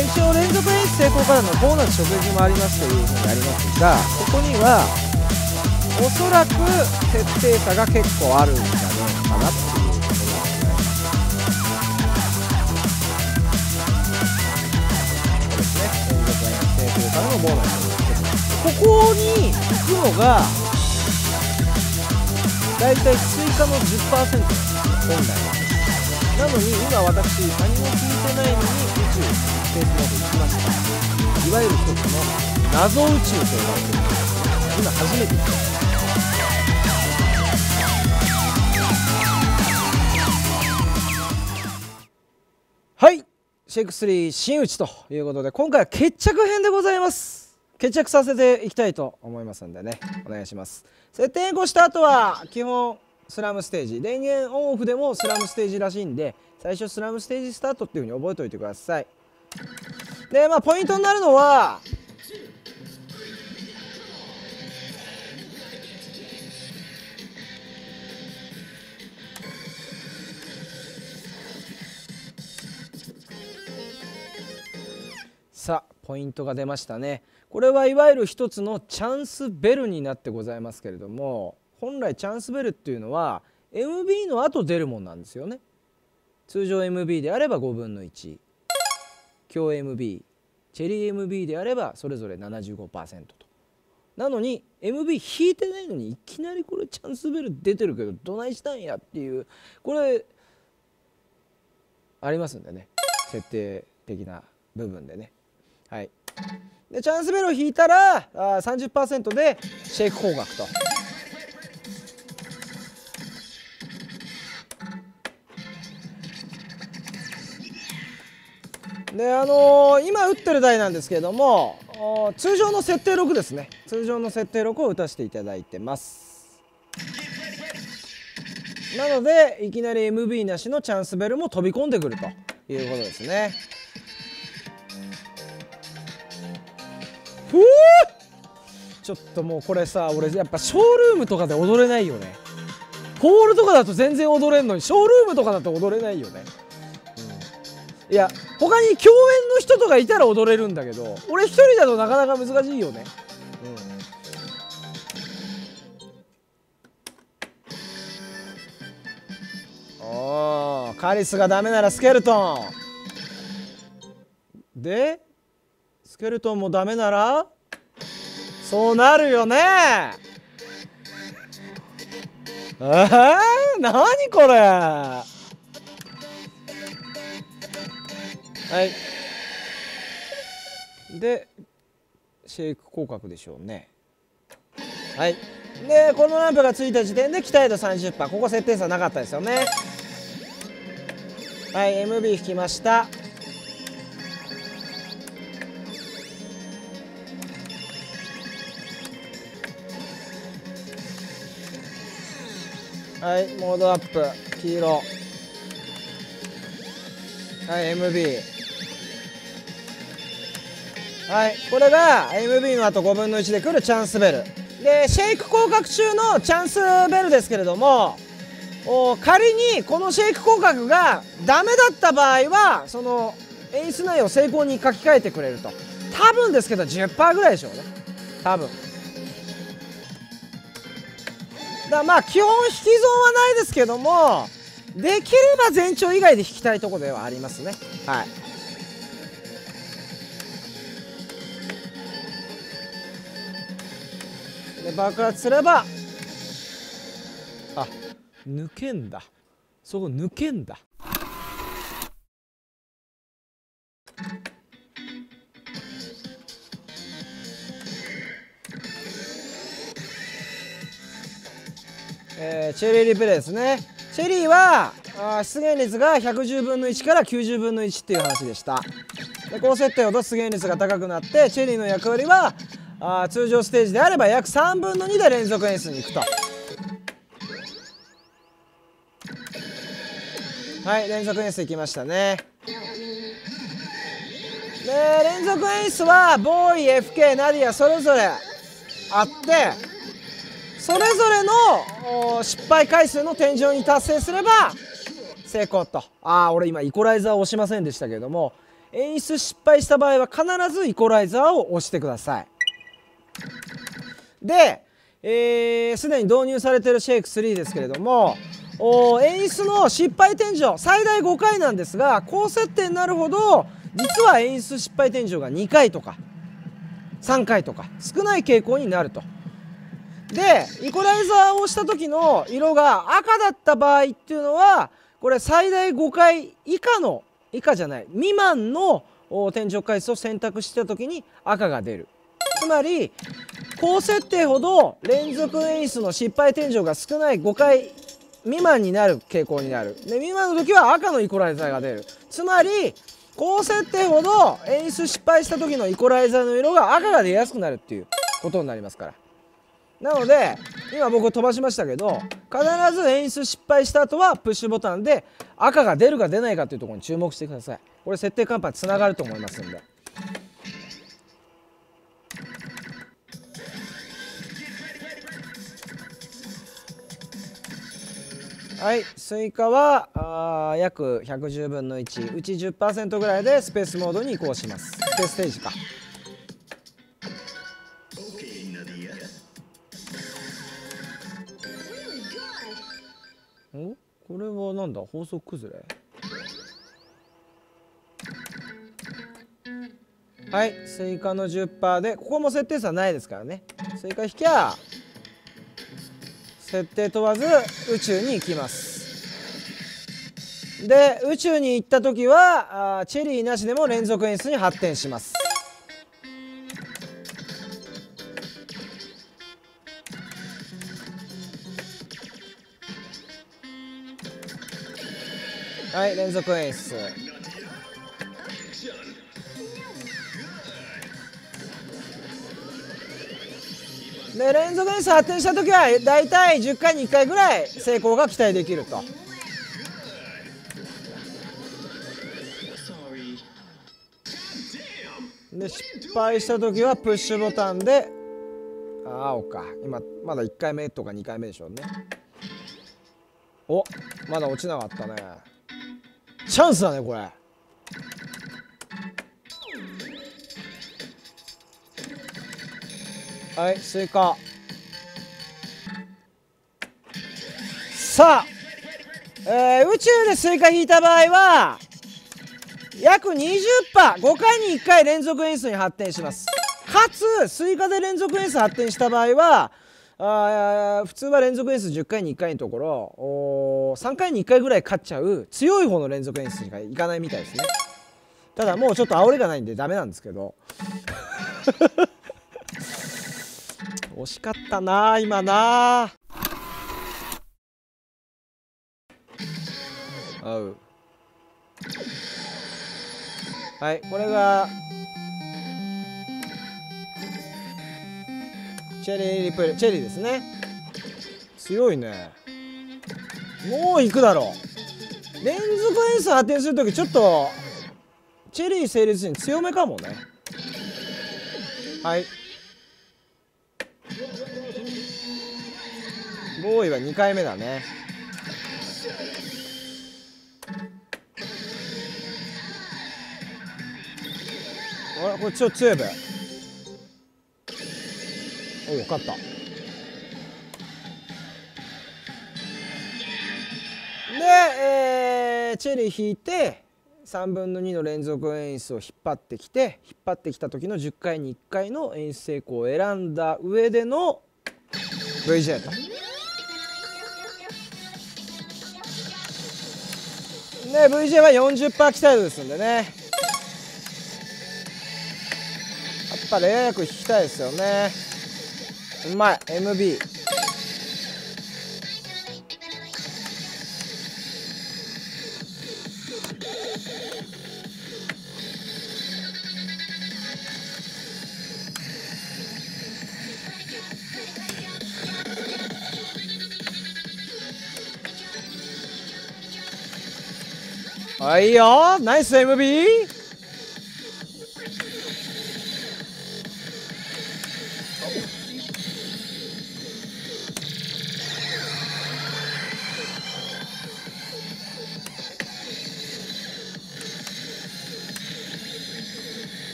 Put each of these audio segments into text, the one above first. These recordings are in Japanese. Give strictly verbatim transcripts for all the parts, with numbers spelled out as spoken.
で一応連続演出成功からのボーナス食事もありますというふうにありますが、ここにはおそらく設定差が結構あるんじゃねえかなっていうところでございます。そうですね、連続演出成功からのボーナス。ここに行くのがだいたい追加の じゅっパーセント なんですよ、本来は。なのに今私何も聞いてないのに宇宙スペースモード行きました。いわゆる一つの謎宇宙と呼ばれてるんですけど、今初めて行きました。はい、シェイクスリー真打ちということで、今回は決着編でございます。決着させていきたいと思いますんでね、お願いします。設定変更した後は基本スラムステージ、電源オンオフでもスラムステージらしいんで、最初スラムステージスタートっていう風に覚えておいてください。でまあポイントになるのはさあポイントが出ましたね。これはいわゆる一つのチャンスベルになってございますけれども、本来チャンスベルっていうのは エムビー の後出るもんなんですよね。通常 エムビー であればごぶんのいち、強 エムビー、チェリー エムビー であればそれぞれ ななじゅうごパーセント と。なのに エムビー 引いてないのにいきなりこれチャンスベル出てるけどどないしたんやっていう、これありますんでね、設定的な部分でね。はい、でチャンスベルを引いたらあ さんじゅっパーセント でシェイク光学と。であのー、今打ってる台なんですけれども、通常の設定ろくですね。通常の設定ろくを打たせていただいてます。なのでいきなり エムビー なしのチャンスベルも飛び込んでくるということですね。ふうちょっともうこれさ、俺やっぱショールームとかで踊れないよね。ホールとかだと全然踊れんのにショールームとかだと踊れないよね。いや他に共演の人とかいたら踊れるんだけど、俺一人だとなかなか難しいよね。うん、おーカリスがダメならスケルトンで、スケルトンもダメならそうなるよね。えー、何これ。はい、でシェイク広角でしょうね。はい、でこのランプがついた時点で期待度 さんじゅっパーセント、 ここ設定差なかったですよね。はい、 エムビー 引きました。はい、モードアップ黄色。はい、エムビー。はい、これが エムビー の後ごぶんのいちで来るチャンスベルで、シェイク広角中のチャンスベルですけれども、お仮にこのシェイク広角がダメだった場合はその演出内容を成功に書き換えてくれると。多分ですけど じゅっパーセント ぐらいでしょうね、多分。だからまあ基本引き損はないですけども、できれば前兆以外で引きたいところではありますね。はい、で爆発すれば、あ抜けんだ、そこ抜けんだ。えー、チェリーリプレイですね。チェリーはあ出現率がひゃくじゅうぶんのいちからきゅうじゅうぶんのいちっていう話でした。で高設定ほど出現率が高くなって、チェリーの役割はあ通常ステージであれば約さんぶんのにで連続演出に行くと。はい、連続演出いきましたね。で連続演出はボーイ、エフケー、ナディアそれぞれあって、それぞれの失敗回数の天井に達成すれば成功と。ああ俺今イコライザーを押しませんでしたけれども、 演出失敗した場合は必ずイコライザーを押してください。で、えー、すでに導入されているシェイクスリーですけれども、演出の失敗天井最大ごかいなんですが、高設定になるほど実は演出失敗天井がにかいとかさんかいとか少ない傾向になると。でイコライザーを押した時の色が赤だった場合っていうのは、これ最大ごかい以下の以下じゃない未満の天井回数を選択した時に赤が出る。つまり高設定ほど連続演出の失敗天井が少ないごかい未満になる傾向になる。で未満の時は赤のイコライザーが出る。つまり高設定ほど演出失敗した時のイコライザーの色が赤が出やすくなるっていうことになりますから。なので今僕飛ばしましたけど、必ず演出失敗した後はプッシュボタンで赤が出るか出ないかというところに注目してください。これ設定カンパにつながると思いますんで。はい、スイカはあ約ひゃくじゅうぶんのいち、うち じゅっパーセント ぐらいでスペースモードに移行します。スペースステージか。お、これはなんだ、法則崩れ。はい、スイカの じゅっパーセント で、ここも設定差ないですからね。スイカ引きゃ設定問わず宇宙に行きます。で宇宙に行った時はあチェリーなしでも連続演出に発展します。はい、連続演出。で連続演出発展した時はだいたいじゅっかいにいっかいぐらい成功が期待できると。で失敗した時はプッシュボタンで青か、今まだいっかいめとかにかいめでしょうね。お、まだ落ちなかったね。チャンスだねこれ。はい、スイカ。さあ、えー、宇宙でスイカ引いた場合は約 にじゅっパーセント、ごかいにいっかい連続演出に発展します。かつスイカで連続演出発展した場合はあ普通は連続演出じゅっかいにいっかいのところおさんかいにいっかいぐらい勝っちゃう強い方の連続演出しかいかないみたいですね。ただもうちょっと煽りがないんでダメなんですけど惜しかったな今な。合う。はい、これがチェリーリプレイ、チェリーですね。強いね。もう行くだろう。連続演出発展するときちょっとチェリー成立に強めかもね。はい、ボーイはにかいめだね。あれこれちょっと強いべ。お、よかった。で、えー、チェリー引いてさんぶんのにの連続演出を引っ張ってきて、引っ張ってきた時のじゅっかいにいっかいの演出成功を選んだ上での ブイジェー と。で ブイジェー は よんじゅっパーセント 期待度ですんでね、やっぱレア役引きたいですよね。うまい エムビー。 あ、いいよ、ナイス エムビー。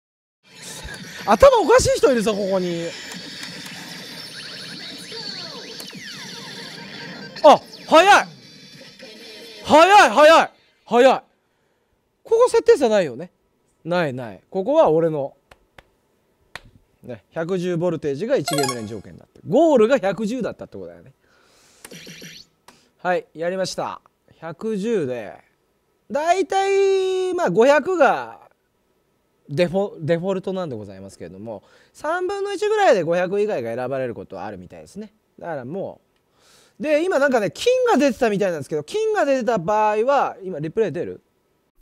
頭おかしい人いるぞここに。あ、早い早い早い早い。ここ設定差ないよね。ないない。ここは俺のね、ひゃくじゅうボルテージがいちゲーム連条件だって、ゴールがひゃくじゅうだったってことだよね。はい、やりました。ひゃくじゅうでだいたいまあごひゃくがデフォ、デフォルトなんでございますけれども、さんぶんのいちぐらいでごひゃく以外が選ばれることはあるみたいですね。だからもうで今なんかね金が出てたみたいなんですけど、金が出てた場合は今リプレイ出る？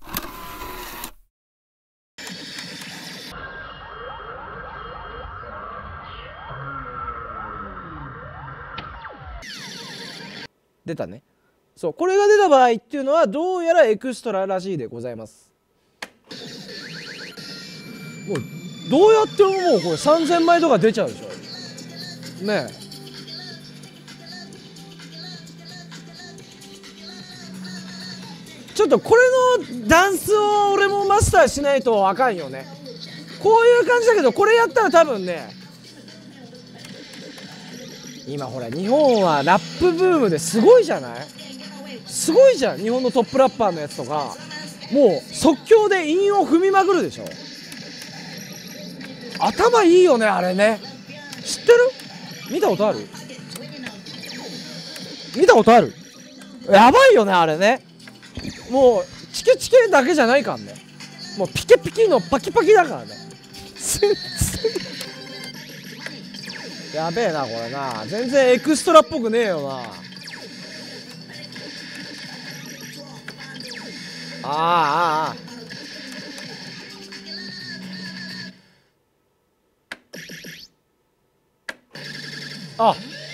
出たね。そう、これが出た場合っていうのはどうやらエクストラらしいでございます。もうどうやってももうこれさんぜんまいとか出ちゃうでしょね。えちょっとこれのダンスを俺もマスターしないとあかんよね。こういう感じだけど、これやったら多分ね、今ほら日本はラップブームですごいじゃない？すごいじゃん。日本のトップラッパーのやつとかもう即興で韻を踏みまくるでしょ。頭いいよねあれね。知ってる？見たことある？見たことある？やばいよねあれね。もうチケチケだけじゃないからね、もうピケピケのパキパキだからね。やべえなこれな。全然エクストラっぽくねえよな。あああああ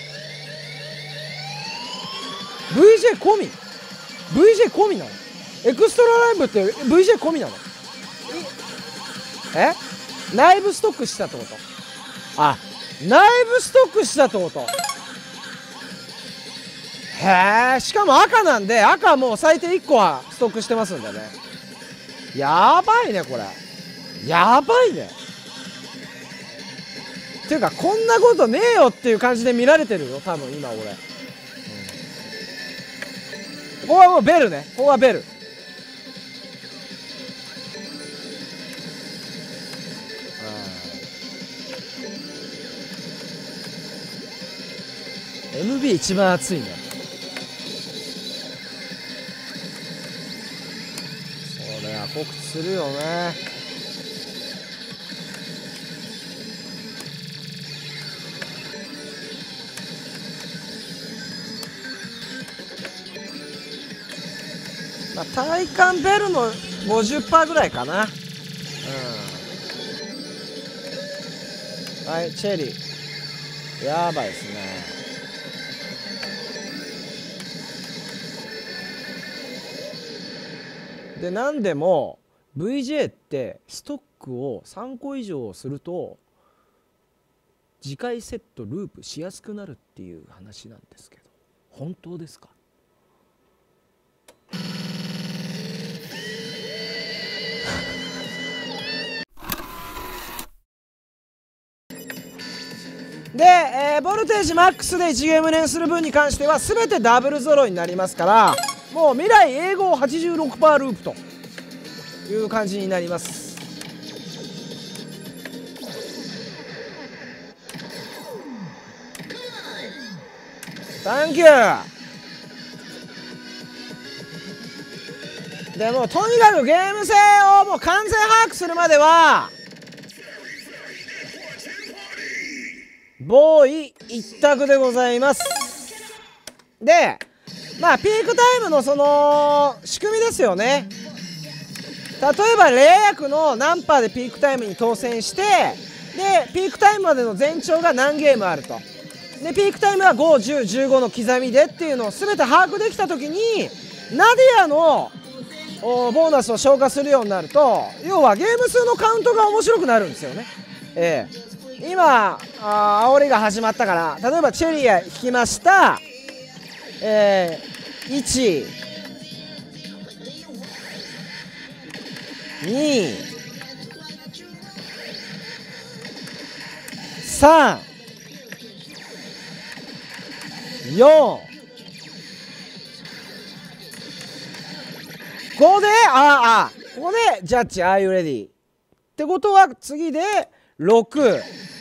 ブイジェー 込み ブイジェー 込みなの？エクストラライブって ブイジェー 込みなの？えライブストックしたってこと？あ、ライブストックしたってこと？へえ。しかも赤なんで、赤もう最低いっこはストックしてますんでね。やばいねこれ。やばいね。っていうかこんなことねえよっていう感じで見られてるよ多分今俺、うん、ここはもうベルね。ここはベル。エムビー 一番熱いんだ。それは告知するよね。まあ体感ベルの ごじゅっパーセント ぐらいかな。うん、はい、チェリーやばいですね。で何でも ブイジェー ってストックをさんこ以上すると次回セットループしやすくなるっていう話なんですけど、本当ですか？で、えー、ボルテージマックスでいちゲーム連する分に関しては全てダブル揃いになりますから、もう未来英語 はちじゅうろくパーセント ループという感じになります。サンキュー。でもうとにかくゲーム性をもう完全把握するまではボーイ一択でございます。でまあピークタイムのその仕組みですよね。例えばレア役の何パーでピークタイムに当選して、でピークタイムまでの全長が何ゲームあると、でピークタイムはご、じゅう、じゅうごの刻みでっていうのを全て把握できた時にナディアのボーナスを消化するようになると、要はゲーム数のカウントが面白くなるんですよね。ええ、今あ煽りが始まったから、例えばチェリア引きました。えー、いち、に、さん、よん、ここでああここでジャッジ Are you ready ってことは次でろく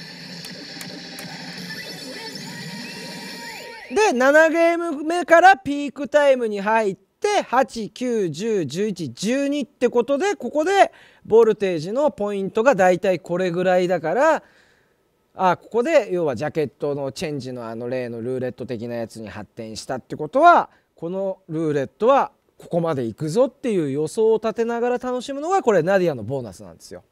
でななゲーム目からピークタイムに入ってはち、きゅう、じゅう、じゅういち、じゅうにってことで、ここでボルテージのポイントがだいたいこれぐらいだから、あここで要はジャケットのチェンジのあの例のルーレット的なやつに発展したってことは、このルーレットはここまで行くぞっていう予想を立てながら楽しむのがこれナディアのボーナスなんですよ。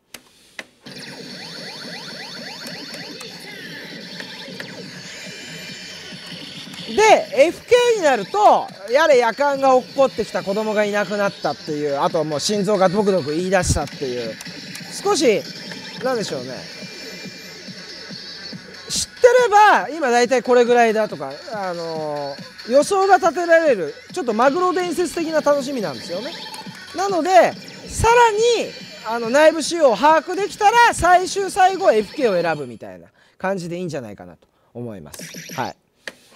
で エフケー になるとやれ夜間が落っこってきた、子供がいなくなったっていう、あともう心臓がドクドク言い出したっていう、少しなんでしょうね、知っれば今大体これぐらいだとか、あのー、予想が立てられる、ちょっとマグロ伝説的な楽しみなんですよね。なのでさらにあの内部仕様を把握できたら最終最後は エフケー を選ぶみたいな感じでいいんじゃないかなと思います。はい。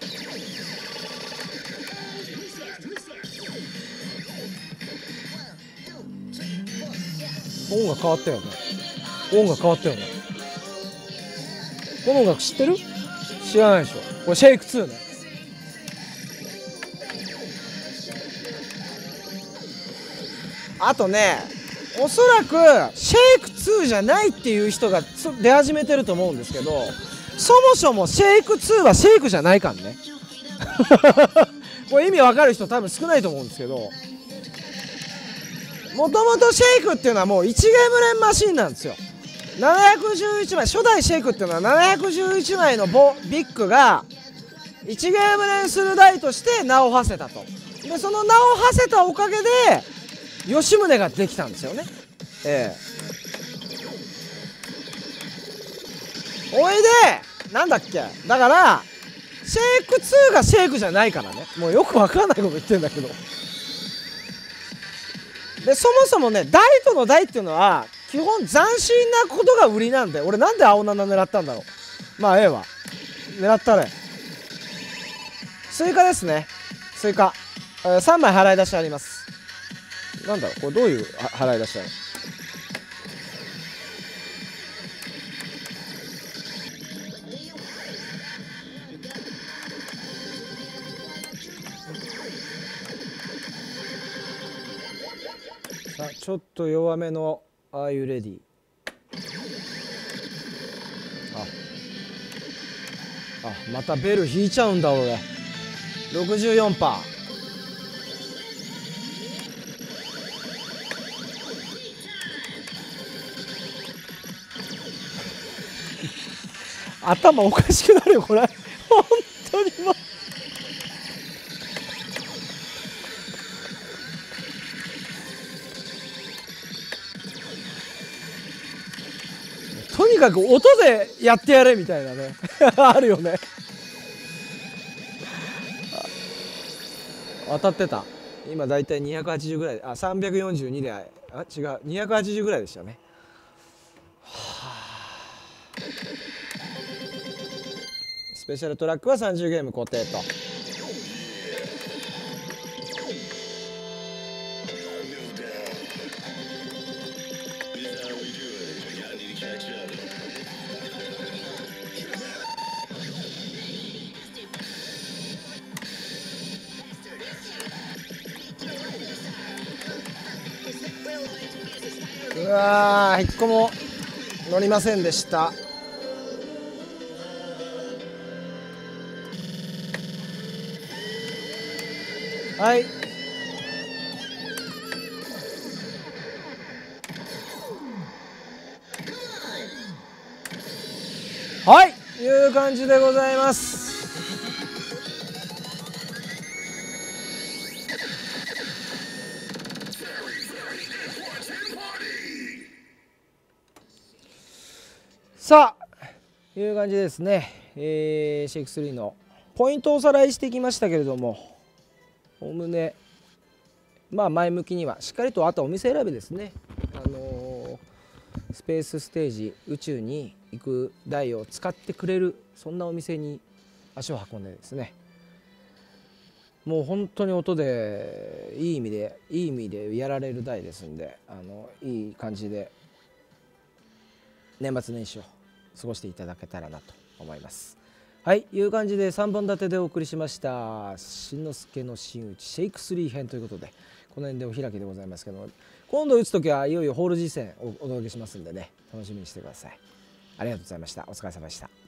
音楽変わったよね。音楽変わったよね。この音楽知ってる？知らないでしょ。これシェイクツーね。あとね、おそらくシェイクツーじゃないっていう人が出始めてると思うんですけど、そもそもシェイクツーはシェイクじゃないからね。これ意味わかる人多分少ないと思うんですけど、もともとシェイクっていうのはもういちゲーム連マシンなんですよ。ななひゃくじゅういちまい、初代シェイクっていうのはななひゃくじゅういちまいのボビッグがいちゲーム連する台として名を馳せたと。でその名を馳せたおかげで吉宗ができたんですよね。ええ、おいでなんだっけ、だからシェイクツーがシェイクじゃないからね。もうよくわかんないこと言ってんだけど。でそもそもね、台との台っていうのは基本斬新なことが売りなんで、俺なんで青なな狙ったんだろう。まあええわ、狙ったね。スイカですね、スイカ、えー、さんまい払い出しあります。なんだろう、これどういう払い出しだろう。さあちょっと弱めのああいうレディー。ああ、またベル引いちゃうんだ俺。 ろくじゅうよんパーセント。頭おかしくなるよこれ本当にもう。とにかく音でやってやれみたいなねあるよね。当たってた。今だいたいにひゃくはちじゅうぐらい、あさんびゃくよんじゅうにで、あ違うにひゃくはちじゅうぐらいでしたね。はあ、スペシャルトラックはさんじゅうゲーム固定と。うわー、一個も乗りませんでした。はい、はいいう感じでございます。さあいう感じですね。えー、シェイクスリーのポイントをおさらいしてきましたけれども、おおむねまあ前向きにはしっかりと、あとお店選びですね。あのー、スペースステージ、宇宙に行く台を使ってくれる、そんなお店に足を運んでですね、もう本当に音でいい意味でいい意味でやられる台ですんで、あのいい感じで年末年始を過ごしていただけたらなと思います。はい、いう感じでさんぼん立てでお送りしましたしんのすけの真打ちシェイクスリー編ということで、この辺でお開きでございますけども、今度打つ時はいよいよホール実践をお届けしますんでね、楽しみにしてください。ありがとうございました。お疲れ様でした。